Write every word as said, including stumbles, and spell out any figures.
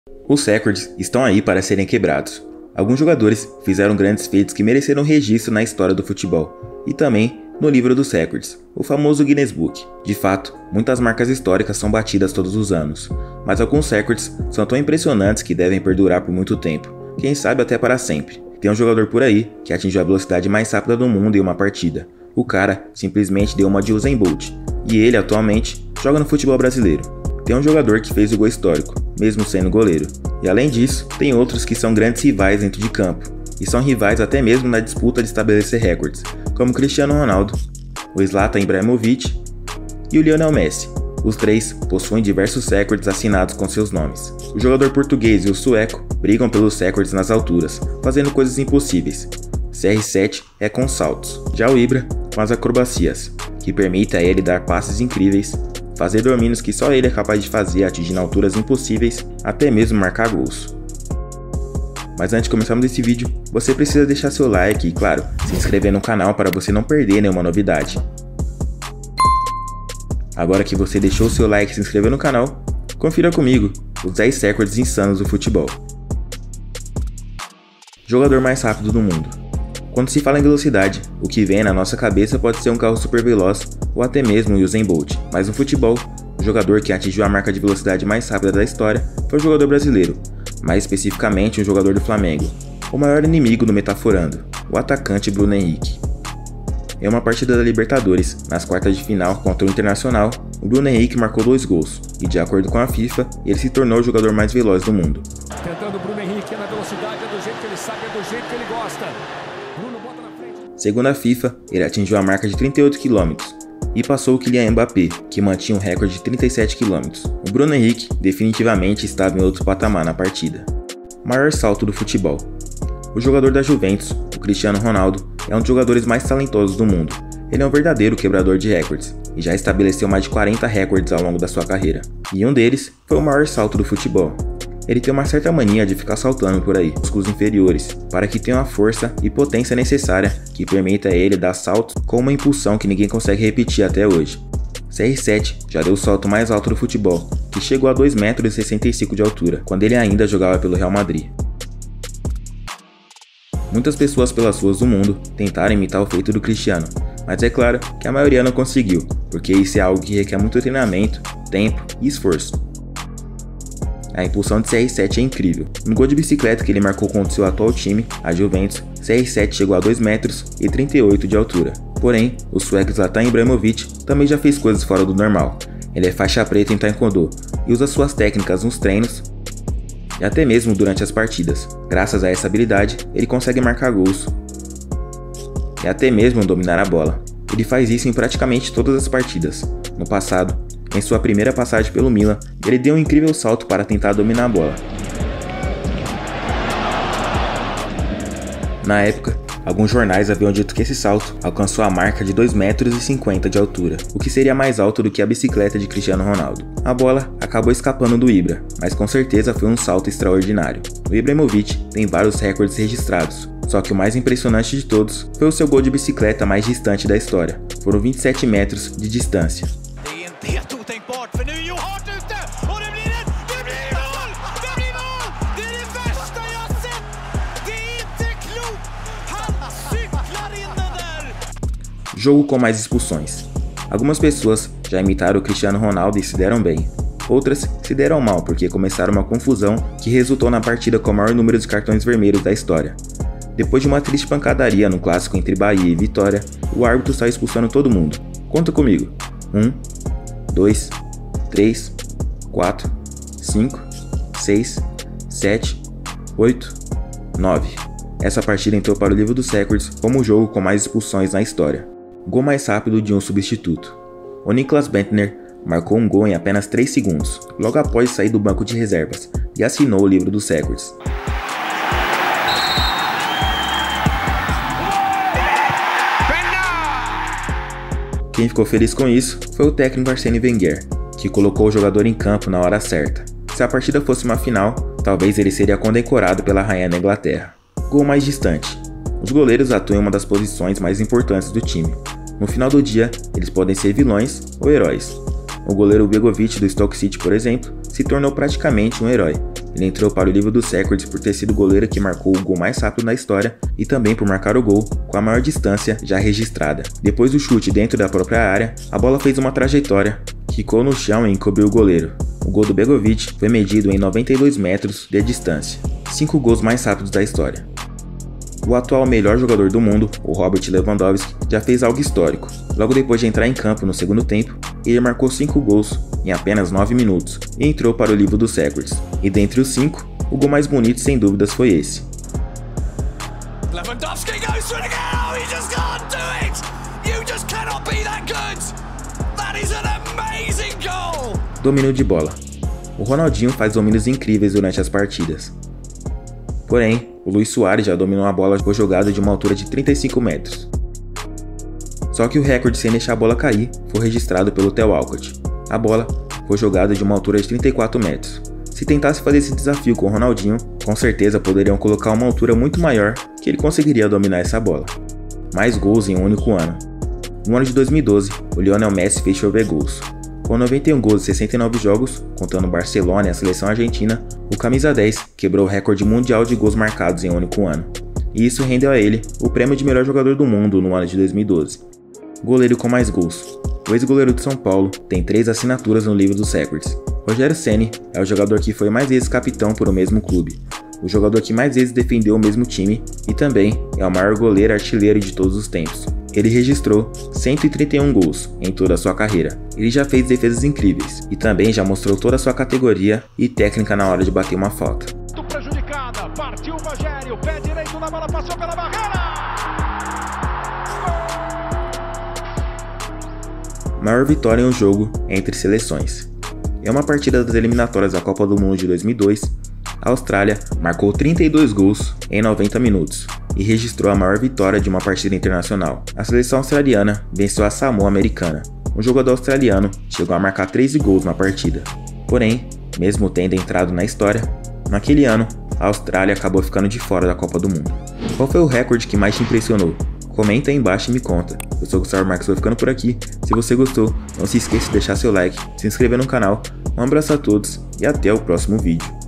Os recordes estão aí para serem quebrados. Alguns jogadores fizeram grandes feitos que mereceram registro na história do futebol e também no livro dos recordes, o famoso Guinness Book. De fato, muitas marcas históricas são batidas todos os anos, mas alguns recordes são tão impressionantes que devem perdurar por muito tempo, quem sabe até para sempre. Tem um jogador por aí que atingiu a velocidade mais rápida do mundo em uma partida. O cara simplesmente deu uma de Usain Bolt, e ele atualmente joga no futebol brasileiro. Tem um jogador que fez o gol histórico, mesmo sendo goleiro. E além disso, tem outros que são grandes rivais dentro de campo, e são rivais até mesmo na disputa de estabelecer recordes, como Cristiano Ronaldo, o Zlatan Ibrahimovic e o Lionel Messi. Os três possuem diversos recordes assinados com seus nomes. O jogador português e o sueco brigam pelos recordes nas alturas, fazendo coisas impossíveis. C R sete é com saltos, já o Ibra com as acrobacias, que permite a ele dar passes incríveis, fazer domínios que só ele é capaz de fazer atingindo alturas impossíveis, até mesmo marcar gols. Mas antes de começarmos esse vídeo, você precisa deixar seu like e, claro, se inscrever no canal para você não perder nenhuma novidade. Agora que você deixou seu like e se inscreveu no canal, confira comigo os dez recordes insanos do futebol. Jogador mais rápido do mundo. Quando se fala em velocidade, o que vem na nossa cabeça pode ser um carro super veloz ou até mesmo um Usain Bolt, mas no futebol, o jogador que atingiu a marca de velocidade mais rápida da história foi um jogador brasileiro, mais especificamente um jogador do Flamengo, o maior inimigo do Metaforando, o atacante Bruno Henrique. Em uma partida da Libertadores, nas quartas de final contra o Internacional, o Bruno Henrique marcou dois gols, e de acordo com a FIFA, ele se tornou o jogador mais veloz do mundo. Tentando o Bruno Henrique na velocidade, é do jeito que ele sabe, é do jeito que ele gosta. Bruno bota na frente. Segundo a FIFA, ele atingiu a marca de trinta e oito quilômetros, e passou o Kylian Mbappé, que mantinha um recorde de trinta e sete quilômetros. O Bruno Henrique definitivamente estava em outro patamar na partida. Maior salto do futebol. O jogador da Juventus, o Cristiano Ronaldo, é um dos jogadores mais talentosos do mundo. Ele é um verdadeiro quebrador de recordes, e já estabeleceu mais de quarenta recordes ao longo da sua carreira. E um deles foi o maior salto do futebol. Ele tem uma certa mania de ficar saltando por aí, músculos inferiores, para que tenha a força e potência necessária que permita a ele dar saltos com uma impulsão que ninguém consegue repetir até hoje. C R sete já deu o salto mais alto do futebol, que chegou a dois metros e sessenta e cinco de altura, quando ele ainda jogava pelo Real Madrid. Muitas pessoas pelas ruas do mundo tentaram imitar o feito do Cristiano, mas é claro que a maioria não conseguiu, porque isso é algo que requer muito treinamento, tempo e esforço. A impulsão de C R sete é incrível. No gol de bicicleta que ele marcou contra seu atual time, a Juventus, C R sete chegou a dois metros e trinta e oito de altura. Porém, o sueco Zlatan Ibrahimovic também já fez coisas fora do normal. Ele é faixa preta em taekwondo e usa suas técnicas nos treinos e até mesmo durante as partidas. Graças a essa habilidade, ele consegue marcar gols e até mesmo dominar a bola. Ele faz isso em praticamente todas as partidas. No passado, em sua primeira passagem pelo Milan, ele deu um incrível salto para tentar dominar a bola. Na época, alguns jornais haviam dito que esse salto alcançou a marca de dois metros e cinquenta de altura, o que seria mais alto do que a bicicleta de Cristiano Ronaldo. A bola acabou escapando do Ibra, mas com certeza foi um salto extraordinário. O Ibrahimovic tem vários recordes registrados, só que o mais impressionante de todos foi o seu gol de bicicleta mais distante da história. Foram vinte e sete metros de distância. Jogo com mais expulsões. Algumas pessoas já imitaram o Cristiano Ronaldo e se deram bem. Outras se deram mal porque começaram uma confusão que resultou na partida com o maior número de cartões vermelhos da história. Depois de uma triste pancadaria no clássico entre Bahia e Vitória, o árbitro saiu expulsando todo mundo. Conta comigo. um, dois, três, quatro, cinco, seis, sete, oito, nove. Essa partida entrou para o livro dos recordes como o jogo com mais expulsões na história. Gol mais rápido de um substituto. O Niklas Bentner marcou um gol em apenas três segundos, logo após sair do banco de reservas, e assinou o livro dos recordes. Quem ficou feliz com isso foi o técnico Arsène Wenger, que colocou o jogador em campo na hora certa. Se a partida fosse uma final, talvez ele seria condecorado pela rainha da Inglaterra. Gol mais distante. Os goleiros atuam em uma das posições mais importantes do time. No final do dia, eles podem ser vilões ou heróis. O goleiro Begovic do Stoke City, por exemplo, se tornou praticamente um herói, Ele entrou para o livro dos recordes por ter sido o goleiro que marcou o gol mais rápido na história e também por marcar o gol com a maior distância já registrada. Depois do chute dentro da própria área, a bola fez uma trajetória, quicou no chão e encobriu o goleiro. O gol do Begovic foi medido em noventa e dois metros de distância, cinco gols mais rápidos da história. O atual melhor jogador do mundo, o Robert Lewandowski, já fez algo histórico. Logo depois de entrar em campo no segundo tempo, ele marcou cinco gols em apenas nove minutos e entrou para o livro dos recordes. E dentre os cinco, o gol mais bonito sem dúvidas foi esse. Lewandowski goes through it again. Oh, you just can't do it. You just cannot be that good. That is an amazing goal. Domínio de bola. O Ronaldinho faz domínios incríveis durante as partidas. Porém, o Luis Suárez já dominou a bola por jogada de uma altura de trinta e cinco metros. Só que o recorde sem deixar a bola cair foi registrado pelo Theo Walcott. A bola foi jogada de uma altura de trinta e quatro metros. Se tentasse fazer esse desafio com o Ronaldinho, com certeza poderiam colocar uma altura muito maior que ele conseguiria dominar essa bola. Mais gols em um único ano. No ano de dois mil e doze, o Lionel Messi fez chover gols. Com noventa e um gols em sessenta e nove jogos, contando o Barcelona e a seleção argentina, o camisa dez quebrou o recorde mundial de gols marcados em um único ano. E isso rendeu a ele o prêmio de melhor jogador do mundo no ano de dois mil e doze. Goleiro com mais gols. O ex-goleiro do São Paulo tem três assinaturas no livro dos recordes. Rogério Ceni é o jogador que foi mais vezes capitão por o mesmo clube, o jogador que mais vezes defendeu o mesmo time e também é o maior goleiro artilheiro de todos os tempos. Ele registrou cento e trinta e um gols em toda a sua carreira. Ele já fez defesas incríveis e também já mostrou toda a sua categoria e técnica na hora de bater uma falta. Prejudicada, partiu o Rogério, pé direito na bola, passou pela barreira. Maior vitória em um jogo entre seleções. Em uma partida das eliminatórias da Copa do Mundo de dois mil e dois, a Austrália marcou trinta e dois gols em noventa minutos e registrou a maior vitória de uma partida internacional. A seleção australiana venceu a Samoa Americana. Um jogador australiano chegou a marcar treze gols na partida. Porém, mesmo tendo entrado na história, naquele ano, a Austrália acabou ficando de fora da Copa do Mundo. Qual foi o recorde que mais te impressionou? Comenta aí embaixo e me conta. Eu sou o Gustavo Marques, vou ficando por aqui. Se você gostou, não se esqueça de deixar seu like, se inscrever no canal. Um abraço a todos e até o próximo vídeo.